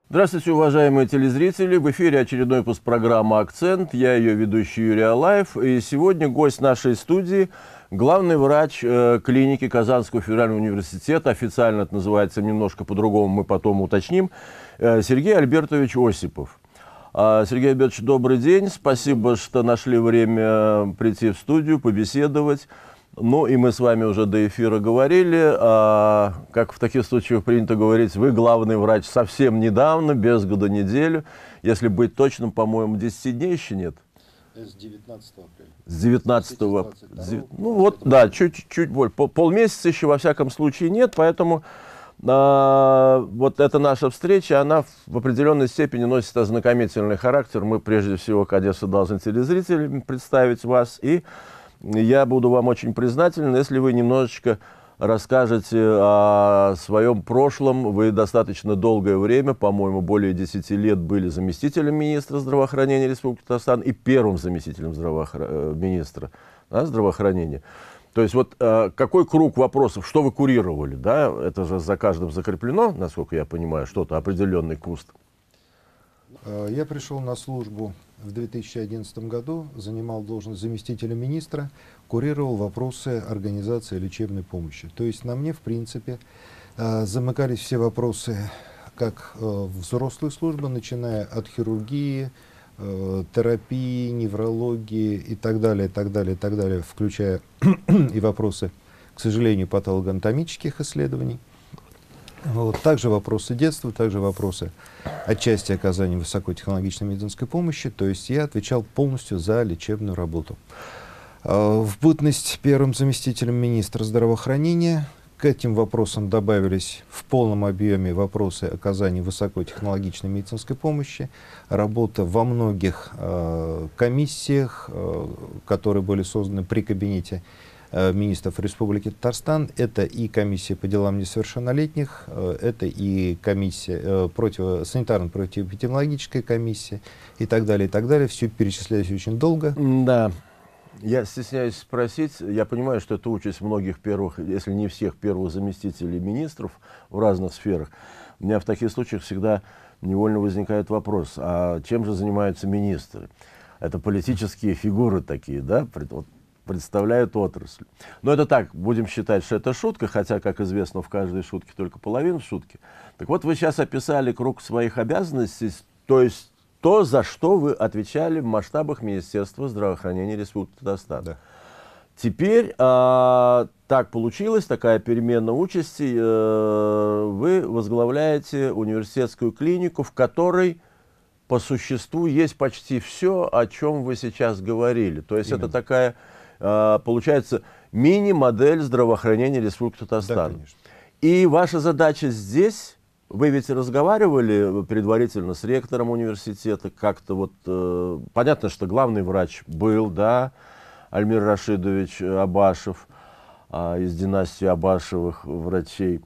Здравствуйте, уважаемые телезрители! В эфире очередной выпуск программы «Акцент». Я ее ведущий Юрий Алаев. И сегодня гость нашей студии – главный врач клиники Казанского федерального университета. Официально это называется немножко по-другому, мы потом уточним. Сергей Альбертович Осипов. Сергей Альбертович, добрый день. Спасибо, что нашли время прийти в студию, побеседовать. Ну, и мы с вами уже до эфира говорили, как в таких случаях принято говорить, вы главный врач совсем недавно, без года неделю. Если быть точным, по-моему, 10 дней еще нет. С 19 апреля. С 19-го. Ну вот, да, чуть-чуть больше. Полмесяца еще, во всяком случае, нет, поэтому вот эта наша встреча, она в определенной степени носит ознакомительный характер. Мы, прежде всего, конечно, должны телезрителям представить вас, и я буду вам очень признателен, если вы немножечко расскажете о своем прошлом. Вы достаточно долгое время, по-моему, более 10 лет были заместителем министра здравоохранения Республики Татарстан и первым заместителем министра здравоохранения. То есть вот какой круг вопросов, что вы курировали, да? Это же за каждым закреплено, насколько я понимаю, что-то, определенный куст. Я пришел на службу в 2011 году, занимал должность заместителя министра, курировал вопросы организации лечебной помощи. То есть на мне, в принципе, замыкались все вопросы как взрослой службы, начиная от хирургии, терапии, неврологии и так далее, включая и вопросы, к сожалению, патологоанатомических исследований. Вот. Также вопросы детства, также вопросы отчасти оказания высокотехнологичной медицинской помощи. То есть я отвечал полностью за лечебную работу. В бытность первым заместителем министра здравоохранения к этим вопросам добавились в полном объеме вопросы оказания высокотехнологичной медицинской помощи, работа во многих комиссиях, которые были созданы при кабинете министров Республики Татарстан. Это и комиссия по делам несовершеннолетних, это и комиссия санитарно-противоэпидемиологическая комиссия и так далее, и так далее. Все перечислялось очень долго. Да, я стесняюсь спросить, я понимаю, что это участь многих первых, если не всех первых заместителей министров в разных сферах. У меня в таких случаях всегда невольно возникает вопрос, а чем же занимаются министры? Это политические фигуры такие, да? Представляют отрасль. Но это так, будем считать, что это шутка, хотя, как известно, в каждой шутке только половина шутки. Так вот, вы сейчас описали круг своих обязанностей, то есть то, за что вы отвечали в масштабах Министерства здравоохранения Республики Татарстан. Да. Теперь так получилось, такая перемена участи, вы возглавляете университетскую клинику, в которой по существу есть почти все, о чем вы сейчас говорили. То есть это такая, получается, мини-модель здравоохранения Республики Татарстан. Да, конечно. И ваша задача здесь, вы ведь разговаривали предварительно с ректором университета, как-то вот, понятно, что главный врач был, да, Альмир Рашидович Абашев, из династии Абашевых врачей.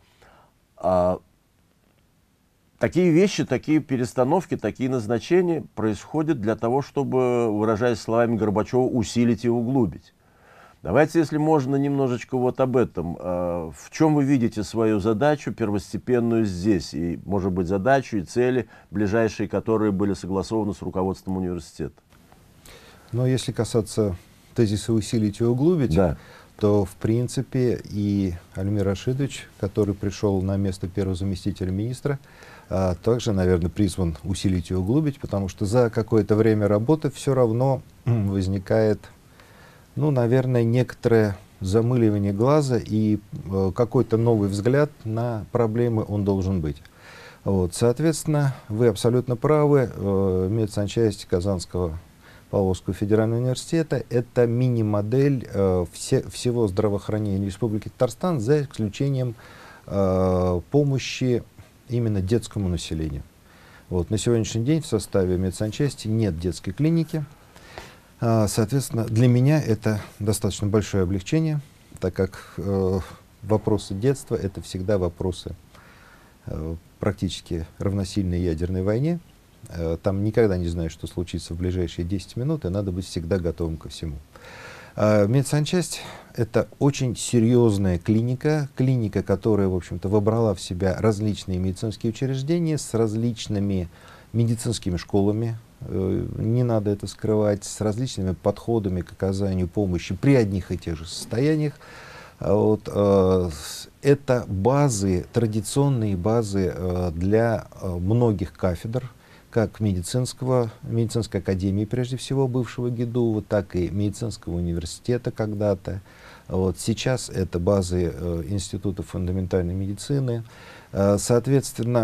Такие вещи, такие перестановки, такие назначения происходят для того, чтобы, выражаясь словами Горбачева, усилить и углубить. Давайте, если можно, немножечко вот об этом. В чем вы видите свою задачу первостепенную здесь? И, может быть, задачу и цели, ближайшие, которые были согласованы с руководством университета? Но если касаться тезиса «усилить и углубить», да, то, в принципе, и Альмир Рашидович, который пришел на место первого заместителя министра, также, наверное, призван усилить и углубить, потому что за какое-то время работы все равно возникает, ну, наверное, некоторое замыливание глаза, и какой-то новый взгляд на проблемы он должен быть. Вот. Соответственно, вы абсолютно правы, медсанчасть Казанского Павловского федерального университета — это мини-модель всего здравоохранения Республики Татарстан, за исключением помощи именно детскому населению. Вот. На сегодняшний день в составе медсанчасти нет детской клиники. Соответственно, для меня это достаточно большое облегчение, так как вопросы детства — это всегда вопросы практически равносильной ядерной войне. Там никогда не знаешь, что случится в ближайшие 10 минут, и надо быть всегда готовым ко всему. Медсанчасть — это очень серьезная клиника, которая, в общем-то, вобрала в себя различные медицинские учреждения с различными медицинскими школами, не надо это скрывать, с различными подходами к оказанию помощи при одних и тех же состояниях. Вот, это базы, традиционные базы для многих кафедр, как медицинской академии, прежде всего, бывшего ГИДУ, так и медицинского университета когда-то. Вот, сейчас это базы Института фундаментальной медицины. Соответственно,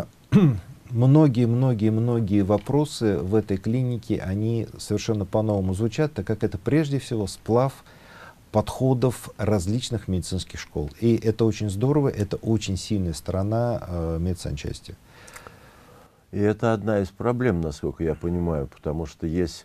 многие вопросы в этой клинике, они совершенно по-новому звучат, так как это прежде всего сплав подходов различных медицинских школ. И это очень здорово, это очень сильная сторона медсанчасти. И это одна из проблем, насколько я понимаю, потому что есть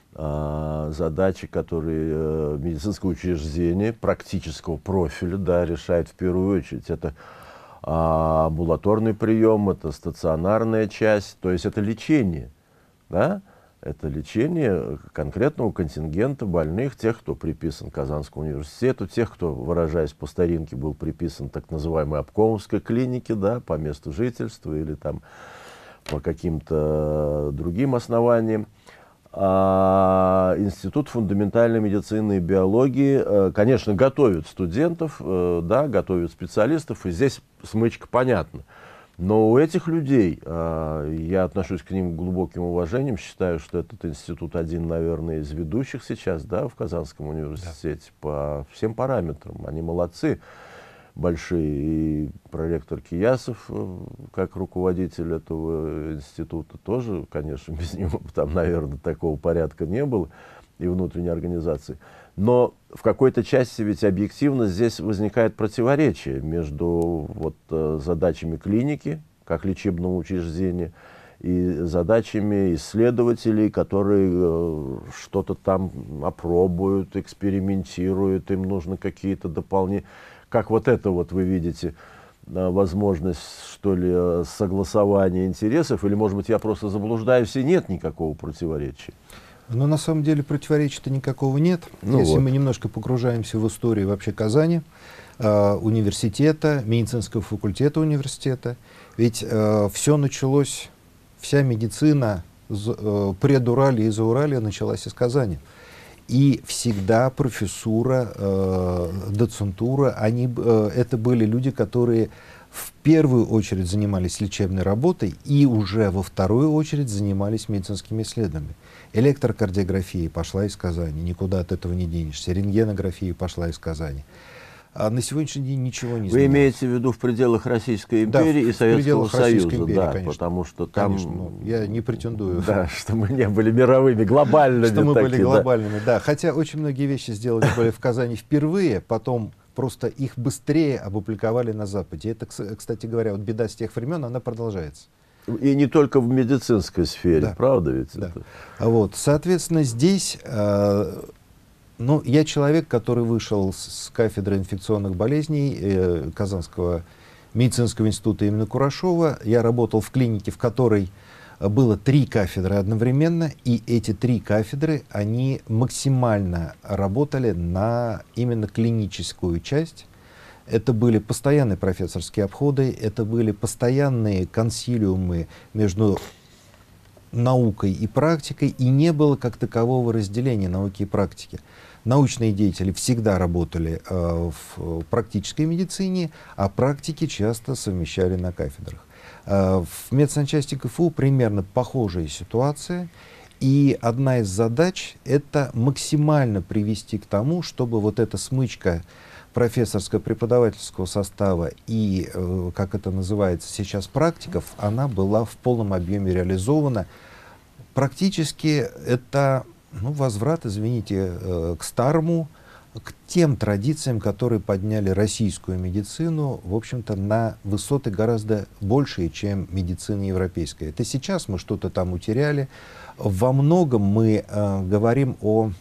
задачи, которые медицинское учреждение практического профиля, да, решает в первую очередь. Это амбулаторный прием, это стационарная часть, то есть это лечение, да? Это лечение конкретного контингента больных, тех, кто приписан к Казанскому университету, тех, кто, выражаясь по старинке, был приписан так называемой обкомовской клинике, да, по месту жительства или там по каким-то другим основаниям. Институт фундаментальной медицины и биологии, конечно, готовит студентов, да, готовит специалистов, и здесь смычка понятна. Но у этих людей, я отношусь к ним глубоким уважением, считаю, что этот институт один, наверное, из ведущих сейчас, да, в Казанском университете, да, по всем параметрам. Они молодцы, большие. И проректор Киясов, как руководитель этого института, тоже, конечно, без него там, наверное, такого порядка не было, и внутренней организации. Но в какой-то части ведь объективно здесь возникает противоречие между вот задачами клиники, как лечебного учреждения, и задачами исследователей, которые что-то там опробуют, экспериментируют, им нужно какие-то дополнения. Как вот это вот вы видите возможность, что ли, согласования интересов, или, может быть, я просто заблуждаюсь, и нет никакого противоречия? Но на самом деле противоречия-то никакого нет. Если мы немножко погружаемся в историю вообще Казани, университета, медицинского факультета университета, ведь все началось, вся медицина предуралья и зауралья началась из Казани. И всегда профессура, доцентура, это были люди, которые в первую очередь занимались лечебной работой и уже во вторую очередь занимались медицинскими исследованиями. Электрокардиография пошла из Казани, никуда от этого не денешься. Рентгенография пошла из Казани. А на сегодняшний день ничего не изменилось. Вы имеете в виду в пределах Российской империи, да, и Советского Союза, империи, да, конечно. Потому что там, конечно, я не претендую. Да, что мы не были мировыми, глобальными. Что мы были глобальными, да. Хотя очень многие вещи сделали были в Казани впервые, потом просто их быстрее опубликовали на Западе. Это, кстати говоря, вот беда с тех времен, она продолжается. И не только в медицинской сфере, да, правда ведь? Да. Вот, соответственно, здесь, ну, я человек, который вышел с кафедры инфекционных болезней Казанского медицинского института имени Курашова. Я работал в клинике, в которой было 3 кафедры одновременно, и эти 3 кафедры, они максимально работали на именно клиническую часть. Это были постоянные профессорские обходы, это были постоянные консилиумы между наукой и практикой, и не было как такового разделения науки и практики. Научные деятели всегда работали в практической медицине, а практики часто совмещали на кафедрах. В медсанчасти КФУ примерно похожая ситуация, и одна из задач — это максимально привести к тому, чтобы вот эта смычка профессорско-преподавательского состава и, как это называется сейчас, практиков, она была в полном объеме реализована. Практически это, ну, возврат, извините, к старому, к тем традициям, которые подняли российскую медицину, в общем-то, на высоты гораздо большие, чем медицина европейская. Это сейчас мы что-то там утеряли. Во многом мы говорим о...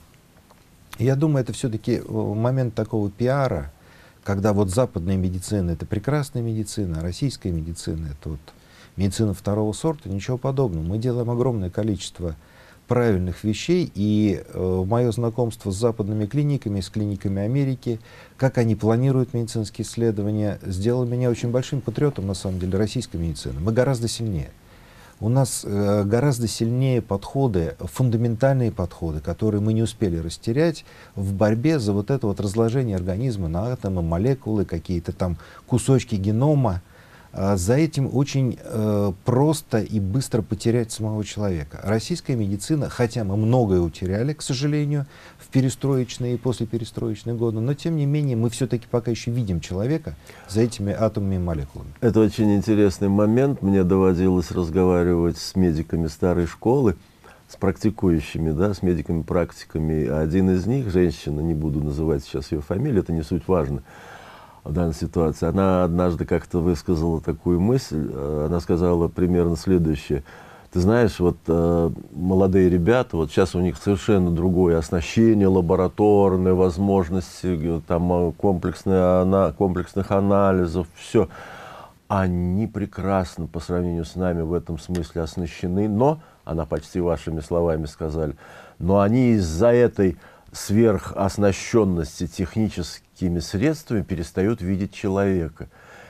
Я думаю, это все-таки момент такого пиара, когда вот западная медицина — это прекрасная медицина, а российская медицина — это вот медицина второго сорта, ничего подобного. Мы делаем огромное количество правильных вещей, и мое знакомство с западными клиниками, с клиниками Америки, как они планируют медицинские исследования, сделало меня очень большим патриотом, на самом деле, российской медицины. Мы гораздо сильнее. У нас гораздо сильнее подходы, фундаментальные подходы, которые мы не успели растерять в борьбе за вот это вот разложение организма на атомы, молекулы, какие-то там кусочки генома. За этим очень просто и быстро потерять самого человека. Российская медицина, хотя мы многое утеряли, к сожалению, в перестроечные и послеперестроечные годы, но тем не менее мы все-таки пока еще видим человека за этими атомами и молекулами. Это очень интересный момент. Мне доводилось разговаривать с медиками старой школы, с практикующими, да, с медиками-практиками. Один из них, женщина, не буду называть сейчас ее фамилию, это не суть важно в данной ситуации, она однажды как-то высказала такую мысль, она сказала примерно следующее. Ты знаешь, вот молодые ребята, вот сейчас у них совершенно другое оснащение, лабораторные возможности, там комплексных анализов, все. Они прекрасно по сравнению с нами в этом смысле оснащены, но, она почти вашими словами сказали, но они из-за этой сверхоснащенности техническими средствами перестают видеть человека.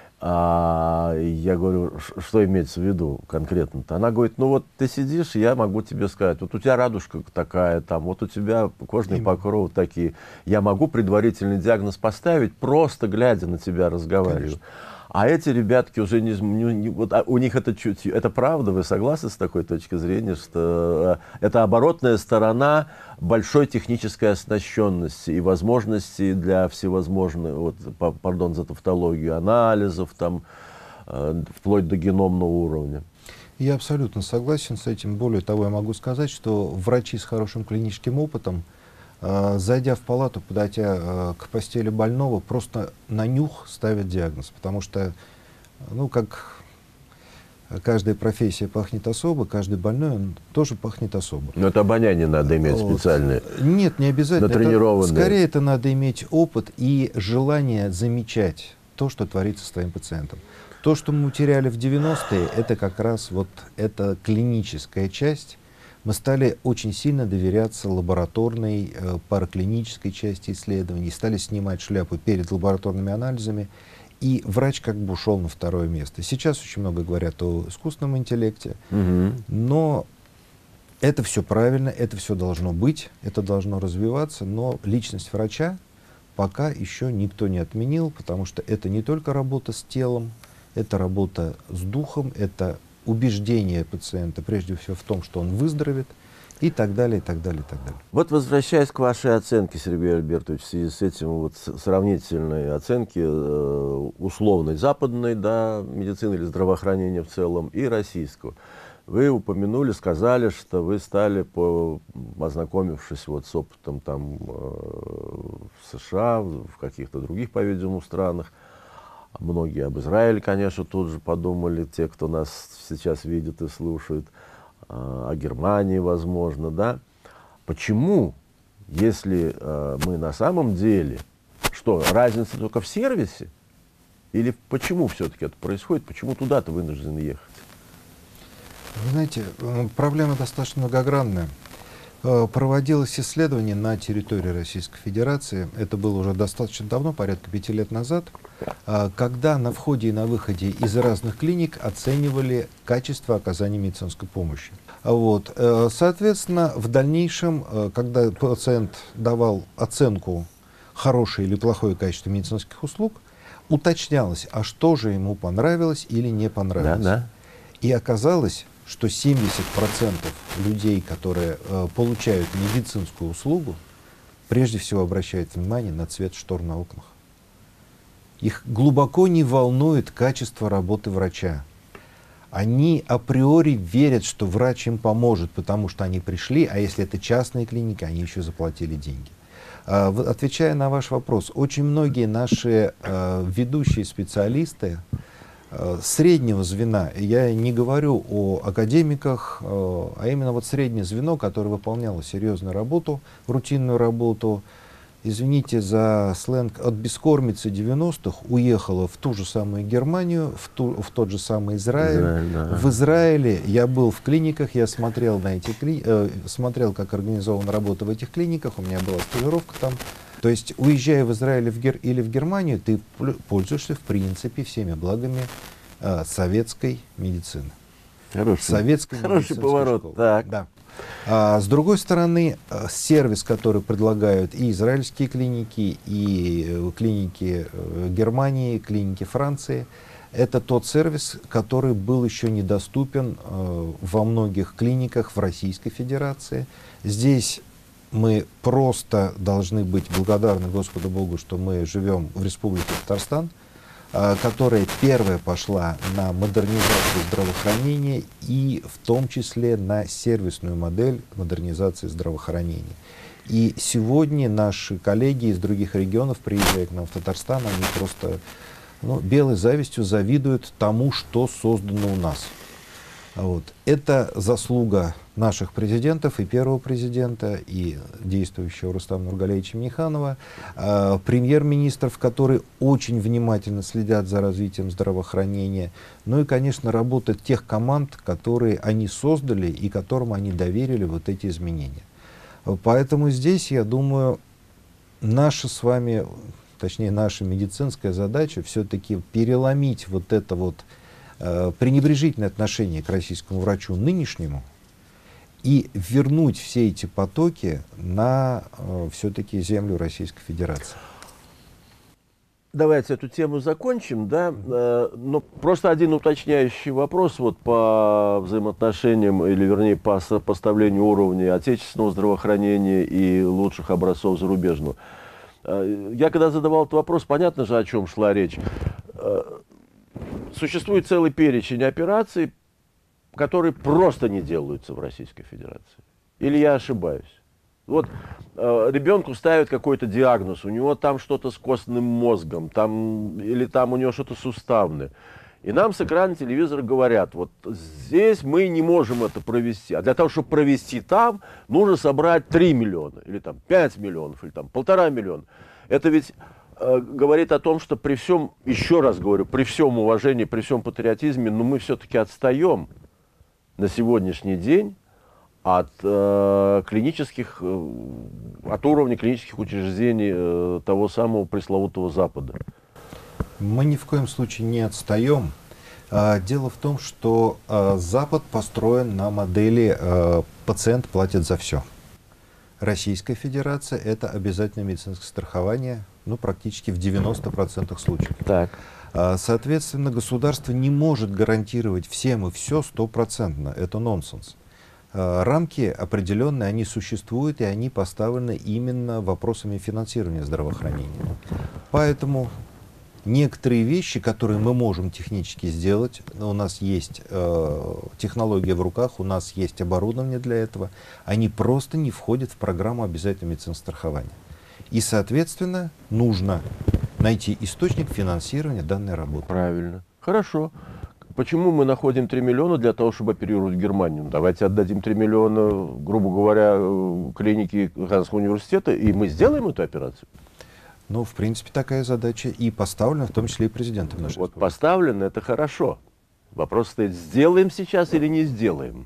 Я говорю, что имеется в виду конкретно-то? Она говорит, ну вот ты сидишь, я могу тебе сказать, вот у тебя радужка такая, там, вот у тебя кожные покровы такие. Я могу предварительный диагноз поставить, просто глядя на тебя, разговариваю. Конечно. А эти ребятки уже вот, у них это чутье. Это правда? Вы согласны с такой точки зрения, что это оборотная сторона большой технической оснащенности и возможностей для всевозможных, вот, пардон за тавтологию, анализов, там, вплоть до геномного уровня? Я абсолютно согласен с этим. Более того, я могу сказать, что врачи с хорошим клиническим опытом, зайдя в палату, подойдя к постели больного, просто на нюх ставят диагноз, потому что, ну, как каждая профессия пахнет особо, каждый больной он тоже пахнет особо. Но это обоняние надо иметь специальное. Нет, не обязательно. Натренированное. Скорее это надо иметь опыт и желание замечать то, что творится с твоим пациентом. То, что мы утеряли в 90-е, это как раз вот эта клиническая часть. Мы стали очень сильно доверяться лабораторной, параклинической части исследований, стали снимать шляпу перед лабораторными анализами, и врач как бы ушел на второе место. Сейчас очень много говорят о искусственном интеллекте, но это все правильно, это все должно быть, это должно развиваться, но личность врача пока еще никто не отменил, потому что это не только работа с телом, это работа с духом, это убеждение пациента, прежде всего, в том, что он выздоровеет, и так далее, и так далее, и так далее. Вот возвращаясь к вашей оценке, Сергей Альбертович, в связи с этим вот сравнительной оценки условной западной, да, медицины или здравоохранения в целом и российского. Вы упомянули, сказали, что вы стали, ознакомившись вот с опытом там, в США, в каких-то других, по-видимому, странах. Многие об Израиле, конечно, тут же подумали, те, кто нас сейчас видит и слушает, о Германии, возможно, да. Почему, если мы на самом деле, что, разница только в сервисе? Или почему все-таки это происходит? Почему туда-то вынуждены ехать? Вы знаете, проблема достаточно многогранная. Проводилось исследование на территории Российской Федерации, это было уже достаточно давно, порядка 5 лет назад, когда на входе и на выходе из разных клиник оценивали качество оказания медицинской помощи. Вот. Соответственно, в дальнейшем, когда пациент давал оценку хорошее или плохое качество медицинских услуг, уточнялось, а что же ему понравилось или не понравилось. Да, да. И оказалось, что 70% людей, которые получают медицинскую услугу, прежде всего обращают внимание на цвет штор на окнах. Их глубоко не волнует качество работы врача. Они априори верят, что врач им поможет, потому что они пришли, а если это частные клиники, они еще заплатили деньги. Отвечая на ваш вопрос, очень многие наши ведущие специалисты среднего звена, я не говорю о академиках, а именно вот среднее звено, которое выполняло серьезную работу, рутинную работу, извините за сленг, от бескормицы 90-х уехала в ту же самую Германию, в тот же самый Израиль. Да. В Израиле я был в клиниках, я смотрел, на эти смотрел, как организована работа в этих клиниках, у меня была стажировка там. То есть, уезжая в Израиль или в Германию, ты пользуешься, в принципе, всеми благами советской медицины. Хороший поворот. Школы. Так. Да. С другой стороны, сервис, который предлагают и израильские клиники, и клиники Германии, клиники Франции, это тот сервис, который был еще недоступен во многих клиниках в Российской Федерации. Здесь мы просто должны быть благодарны Господу Богу, что мы живем в Республике Татарстан, которая первая пошла на модернизацию здравоохранения и в том числе на сервисную модель модернизации здравоохранения. И сегодня наши коллеги из других регионов, приезжая к нам в Татарстан, они просто белой завистью завидуют тому, что создано у нас. Вот. Это заслуга наших президентов, и первого президента, и действующего Рустама Нургалиевича Минниханова, премьер-министров, которые очень внимательно следят за развитием здравоохранения, ну и, конечно, работа тех команд, которые они создали и которым они доверили вот эти изменения. Поэтому здесь, я думаю, наша с вами, точнее, наша медицинская задача все-таки переломить вот это вот пренебрежительное отношение к российскому врачу нынешнему и вернуть все эти потоки на все-таки землю Российской Федерации. Давайте эту тему закончим, да, но просто один уточняющий вопрос вот по взаимоотношениям, или вернее по сопоставлению уровня отечественного здравоохранения и лучших образцов зарубежного. Я когда задавал этот вопрос, понятно же, о чем шла речь. Существует целый перечень операций, которые просто не делаются в Российской Федерации. Или я ошибаюсь? Вот ребенку ставят какой-то диагноз, у него там что-то с костным мозгом, или там у него что-то суставное. И нам с экрана телевизора говорят, вот здесь мы не можем это провести. А для того, чтобы провести там, нужно собрать 3 миллиона, или там 5 миллионов, или там 1,5 миллиона. Это ведь говорит о том, что при всем, еще раз говорю, при всем уважении, при всем патриотизме, но мы все-таки отстаем на сегодняшний день от клинических, от уровня клинических учреждений того самого пресловутого Запада. Мы ни в коем случае не отстаем. Дело в том, что Запад построен на модели «пациент платит за все». Российская Федерация — это обязательное медицинское страхование, практически в 90% случаев. Так. Соответственно, государство не может гарантировать всем и все 100%. Это нонсенс. Рамки определенные, они существуют, и они поставлены именно вопросами финансирования здравоохранения. Поэтому некоторые вещи, которые мы можем технически сделать, у нас есть технология в руках, у нас есть оборудование для этого, они просто не входят в программу обязательного медицинского страхования. И, соответственно, нужно найти источник финансирования данной работы. Правильно. Хорошо. Почему мы находим 3 миллиона для того, чтобы оперировать Германию? Давайте отдадим 3 миллиона, грубо говоря, клинике Казанского университета, и мы сделаем эту операцию. В принципе, такая задача и поставлена, в том числе и президентом нашей республики. Поставлена, это хорошо. Вопрос стоит, сделаем сейчас или не сделаем?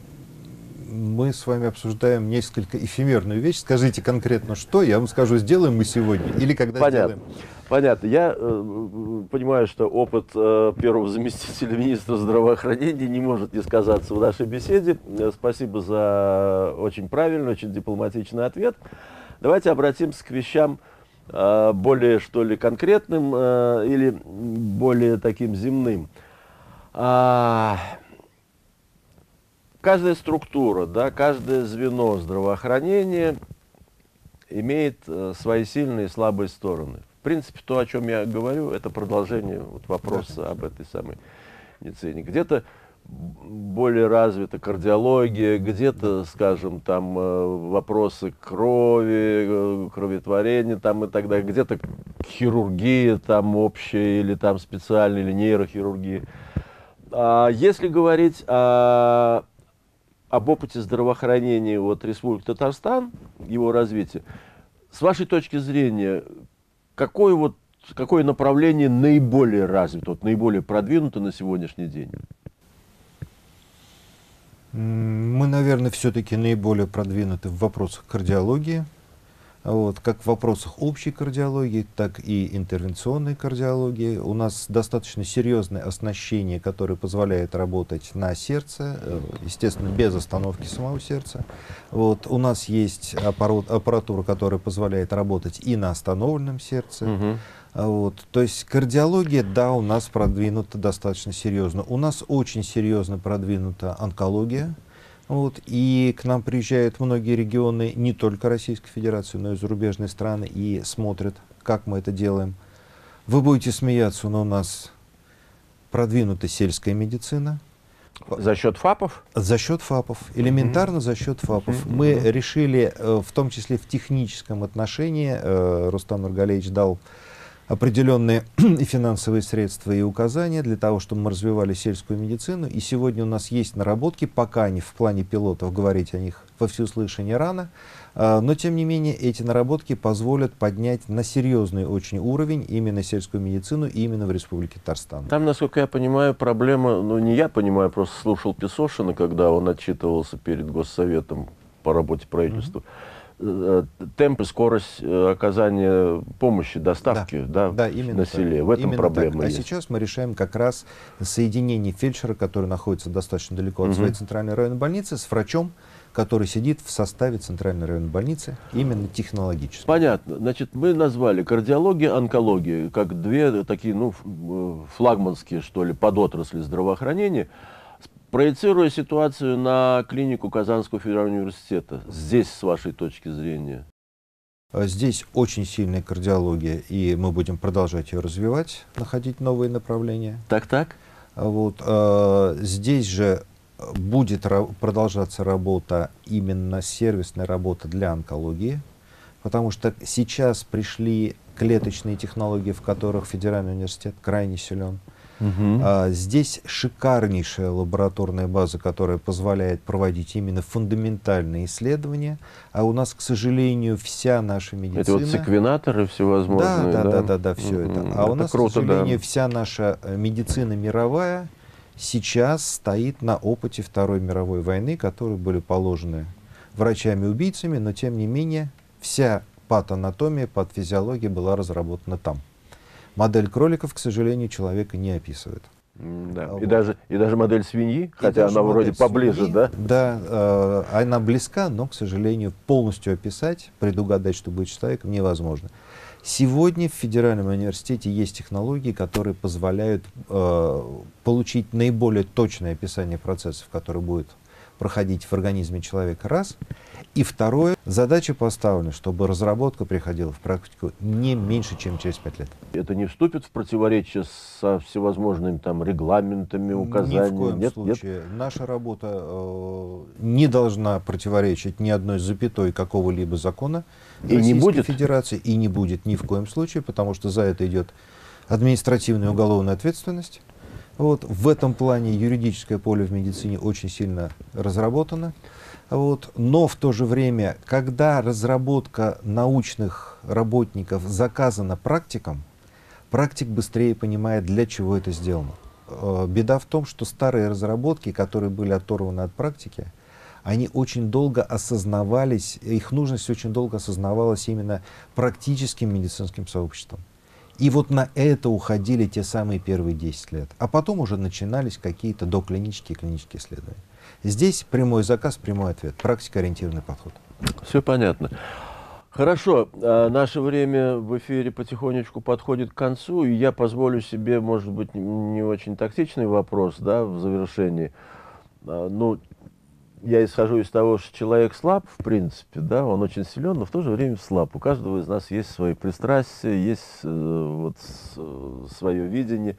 Мы с вами обсуждаем несколько эфемерную вещь. Скажите конкретно, что, я вам скажу, сделаем мы сегодня или когда сделаем. Понятно. Я понимаю, что опыт первого заместителя министра здравоохранения не может не сказаться в нашей беседе. Спасибо за очень правильный, очень дипломатичный ответ. Давайте обратимся к вещам более, что ли, конкретным или более таким земным. Каждая структура, да, каждое звено здравоохранения имеет свои сильные и слабые стороны. В принципе, то, о чем я говорю, это продолжение вопроса об этой самой медицине. Где-то более развита кардиология, где-то, скажем, там вопросы крови, кроветворения там и так далее, где-то хирургия там общая или там специальная, или нейрохирургия. Если говорить об опыте здравоохранения Республики Татарстан, его развития, С вашей точки зрения, какое направление наиболее развито, вот, наиболее продвинуто на сегодняшний день? Мы, наверное, все-таки наиболее продвинуты в вопросах кардиологии. Вот, как в вопросах общей кардиологии, так и интервенционной кардиологии. У нас достаточно серьезное оснащение, которое позволяет работать на сердце, естественно, без остановки самого сердца. Вот, у нас есть аппаратура, которая позволяет работать и на остановленном сердце. Вот, то есть кардиология, да, у нас продвинута достаточно серьезно. У нас очень серьезно продвинута онкология. Вот, и к нам приезжают многие регионы, не только Российской Федерации, но и зарубежные страны, и смотрят, как мы это делаем. Вы будете смеяться, но у нас продвинута сельская медицина. За счет ФАПов? За счет ФАПов. Элементарно за счет ФАПов. Мы решили, в том числе в техническом отношении, Рустам Нургалиевич дал определенные и финансовые средства и указания для того, чтобы мы развивали сельскую медицину. И сегодня у нас есть наработки, пока не в плане пилотов, говорить о них во всеуслышание рано, но тем не менее эти наработки позволят поднять на серьезный очень уровень именно сельскую медицину именно в Республике Татарстан. Там, насколько я понимаю, проблема, ну не я понимаю, просто слушал Песошина, когда он отчитывался перед Госсоветом по работе правительства. Темп и скорость оказания помощи, доставки, да, на селе. Так. В этом именно проблема так. есть. А сейчас мы решаем как раз соединение фельдшера, который находится достаточно далеко от своей центральной районной больницы, с врачом, который сидит в составе центральной районной больницы, именно технологически. Понятно. Значит, мы назвали кардиология, онкология, как две такие, ну, флагманские, что ли, подотрасли здравоохранения. Проецируя ситуацию на клинику Казанского федерального университета, здесь, с вашей точки зрения? Здесь очень сильная кардиология, и мы будем продолжать ее развивать, находить новые направления. Так-так? Вот, здесь же будет продолжаться работа, именно сервисная работа для онкологии, потому что сейчас пришли клеточные технологии, в которых Федеральный университет крайне силен. Здесь шикарнейшая лабораторная база, которая позволяет проводить именно фундаментальные исследования, а у нас, к сожалению, вся наша медицина... Это вот секвенаторы всевозможные, да, все это. А у нас, круто, к сожалению, вся наша медицина мировая сейчас стоит на опыте Второй мировой войны, которые были положены врачами-убийцами, но тем не менее вся патоанатомия, патофизиология была разработана там. Модель кроликов, к сожалению, человека не описывает. Да. Вот. И даже модель свиньи, хотя она вроде поближе, свиньи, да? Да, она близка, но, к сожалению, полностью описать, предугадать, что будет с человеком, невозможно. Сегодня в Федеральном университете есть технологии, которые позволяют получить наиболее точное описание процессов, которые будут проходить в организме человека, раз. И второе, задача поставлена, чтобы разработка приходила в практику не меньше, чем через 5 лет. Это не вступит в противоречие со всевозможными там регламентами, указаниями? Ни в коем случае. Нет? Наша работа не должна противоречить ни одной запятой какого-либо закона Российской Федерации. И не будет ни в коем случае, потому что за это идет административная и уголовная ответственность. Вот. В этом плане юридическое поле в медицине очень сильно разработано. Вот. Но в то же время, когда разработка научных работников заказана практиком, практик быстрее понимает, для чего это сделано. Беда в том, что старые разработки, которые были оторваны от практики, они очень долго осознавались, их нужность очень долго осознавалась именно практическим медицинским сообществом. И вот на это уходили те самые первые 10 лет. А потом уже начинались какие-то доклинические и клинические исследования. Здесь прямой заказ, прямой ответ. Практикоориентированный подход. Все понятно. Хорошо. Наше время в эфире потихонечку подходит к концу. И я позволю себе, может быть, не очень тактичный вопрос, да, в завершении. Ну, я исхожу из того, что человек слаб, в принципе, да, он очень силен, но в то же время слаб. У каждого из нас есть свои пристрастия, есть вот свое видение.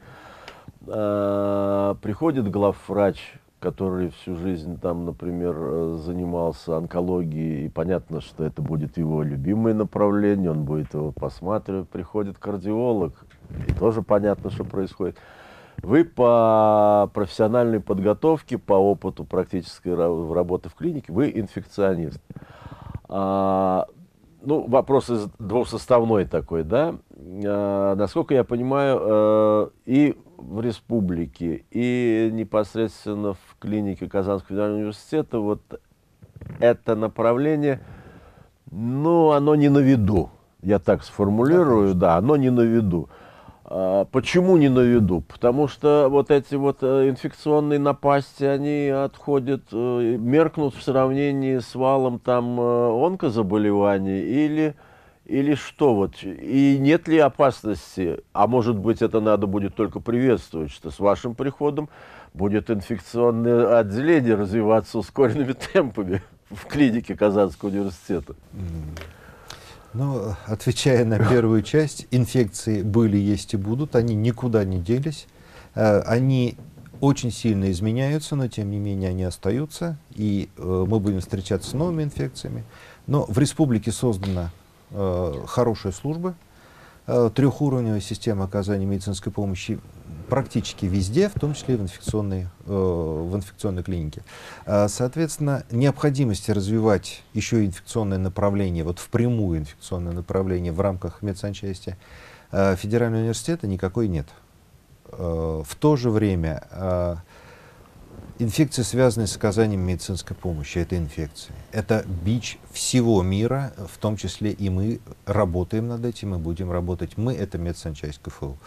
Приходит главврач, который всю жизнь там, например, занимался онкологией, и понятно, что это будет его любимое направление, он будет его посматривать. Приходит кардиолог, и тоже понятно, что происходит. Вы по профессиональной подготовке, по опыту практической работы в клинике, вы инфекционист. ну, вопрос двусоставной такой, да. Насколько я понимаю, и в республике, и непосредственно в клинике Казанского федерального университета вот это направление, ну, оно не на виду. Я так сформулирую, да, оно не на виду. Почему не на виду? Потому что вот эти вот инфекционные напасти, они отходят, меркнут в сравнении с валом там онкозаболеваний или что вот? И нет ли опасности, а может быть это надо будет только приветствовать, что с вашим приходом будет инфекционное отделение развиваться ускоренными темпами в клинике Казанского университета? Ну, отвечая на первую часть, инфекции были, есть и будут, они никуда не делись, они очень сильно изменяются, но тем не менее они остаются, и мы будем встречаться с новыми инфекциями. Но в республике создана хорошая служба, трехуровневая система оказания медицинской помощи практически везде, в том числе и в инфекционной клинике. Соответственно, необходимости развивать еще инфекционное направление, вот впрямую инфекционное направление в рамках медсанчасти Федерального университета никакой нет. В то же время инфекции, связанные с оказанием медицинской помощи, это инфекции. Это бич всего мира, в том числе и мы работаем над этим, и будем работать. Мы — это медсанчасть КФУ.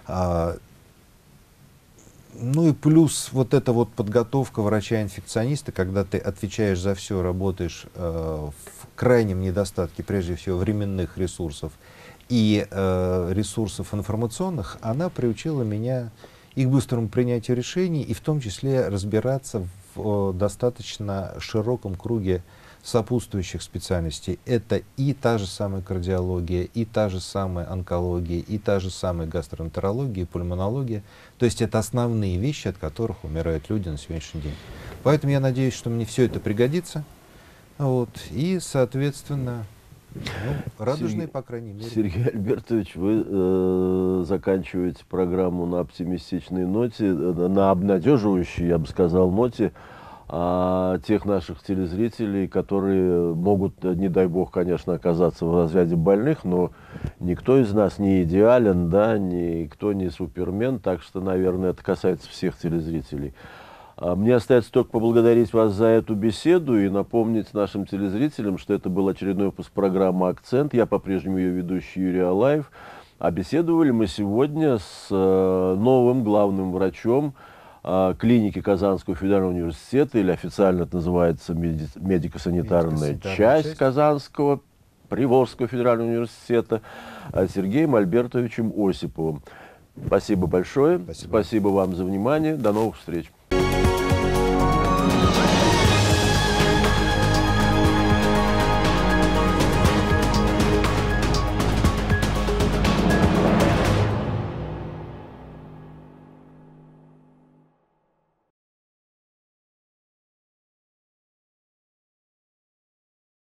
Ну и плюс вот эта вот подготовка врача-инфекциониста, когда ты отвечаешь за все, работаешь в крайнем недостатке, прежде всего, временных ресурсов и ресурсов информационных, она приучила меня и к быстрому принятию решений, и в том числе разбираться в достаточно широком круге сопутствующих специальностей. Это и та же самая кардиология, и та же самая онкология, и та же самая гастроэнтерология, пульмонология. То есть это основные вещи, от которых умирают люди на сегодняшний день. Поэтому я надеюсь, что мне все это пригодится. Вот, и, соответственно, радужные, по крайней мере. Сергей Альбертович, вы заканчиваете программу на оптимистичной ноте, на обнадеживающей, я бы сказал, ноте, тех наших телезрителей, которые могут, не дай бог, конечно, оказаться в разряде больных, но никто из нас не идеален, да, никто не супермен, так что, наверное, это касается всех телезрителей. Мне остается только поблагодарить вас за эту беседу и напомнить нашим телезрителям, что это был очередной выпуск программы «Акцент». Я по-прежнему ее ведущий Юрий Алаев. А беседовали мы сегодня с новым главным врачом клиники Казанского федерального университета, или официально это называется медико-санитарная часть Казанского Приволжского федерального университета, Сергеем Альбертовичем Осиповым. Спасибо большое. Спасибо вам за внимание. До новых встреч.